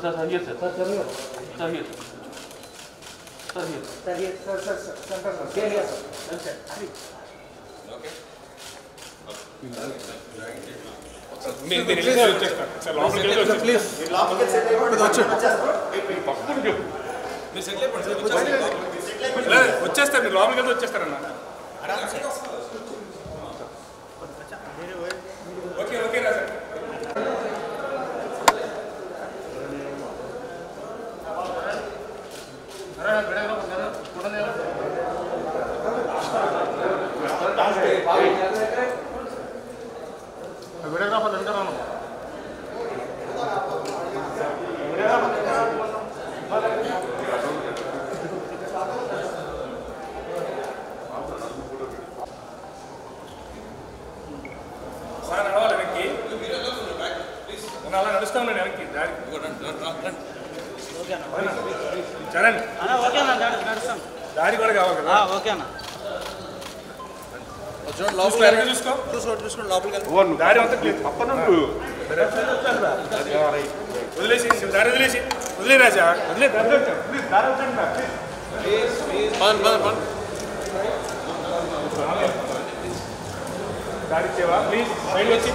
sir, here, sir. Sir, here. Sir, here. Sir, here. Sir, here. Sir, center, sir. Here, sir. Okay. వచ్చేస్తారు మీరు లోపలికి వెళ్తే వచ్చేస్తారన్న okay okay రా sir అలా నడుస్తాను నేను వెనక్కి చరణ్ దారి కూడా కావాలి కదా ఓకేనా చూసుకోండి లోపలికి దారి అంతా వదిలేసి దారి వదిలే రాజా వదిలే దారి ఇచ్చేవా ప్లీజ్ సైడ్ వచ్చి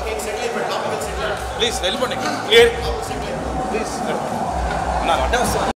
ప్లీజ్ వెళ్ళిపోండి క్లియర్ ప్లీజ్ నా అంటే వస్తుంది